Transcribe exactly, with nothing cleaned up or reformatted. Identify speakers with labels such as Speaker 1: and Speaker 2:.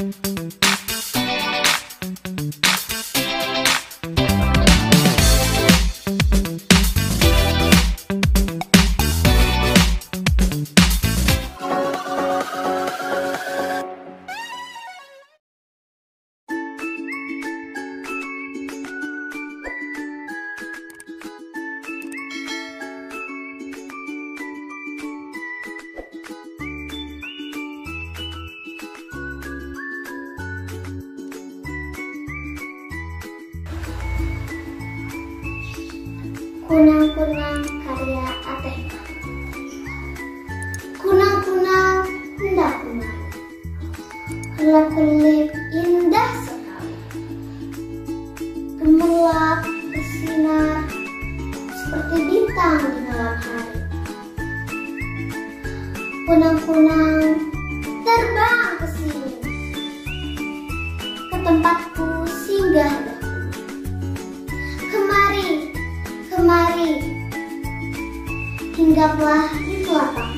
Speaker 1: Kunang-kunang karya Atema. Kunang-kunang hendak kemari, kelap-kelip indah sekali, gemerlap bersinar seperti bintang di malam hari. Kunang-kunang terbang ke sini, ke tempatku singgah dahulu. Kemari, kemari, hinggaplah di telapak